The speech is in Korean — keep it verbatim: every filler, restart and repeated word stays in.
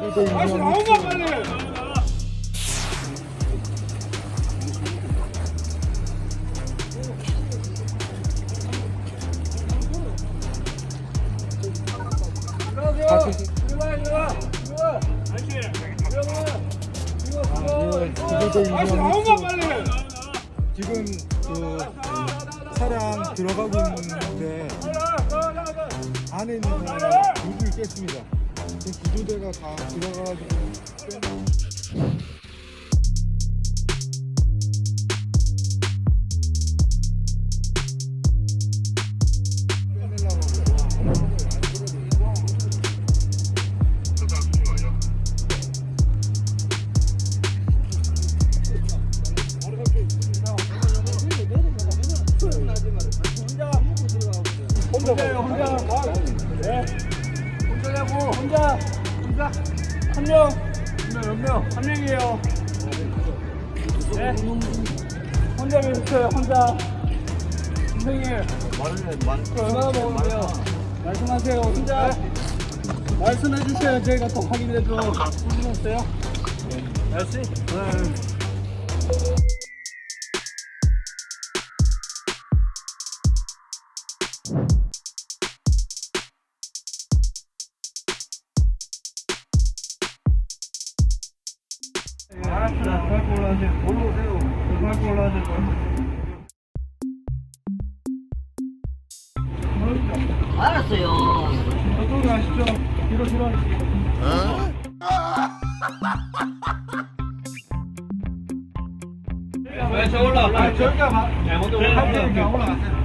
다시 나온다 빨리. 같이 다시 나온다 빨리. 지금 그 차량 들어가고 있는데 안에 있는 사람이 구조를 깼습니다. 그 구조대가 다 들어가가지고 깼... 혼자요 혼자. 네. 혼자냐고. 혼자. 혼자. 한 명. 몇 명? 한 명이에요. 네. 혼자 계셨어요. 혼자. 선생님. 얼마나 먹었는데요? 말씀하세요. 혼자. 말씀해 주셔야 저희가 또 확인해줘. 힘들었어요? 알았지? 네. 알았어. 밟고 올라가세요. 올라오세요. 밟고 올라가세요. 알았어요. 저쪽으로 가시죠. 뒤로 뒤로. 어? 왜 저 올라가? 저기가 가. 먼저 올라가세요. 올라가세요.